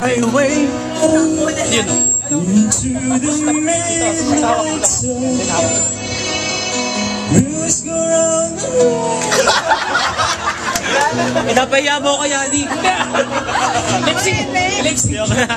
I wait Yun. into the midnight Wheels go round the world. Pinapahiya mo kaya, di. Lexi! Lexi!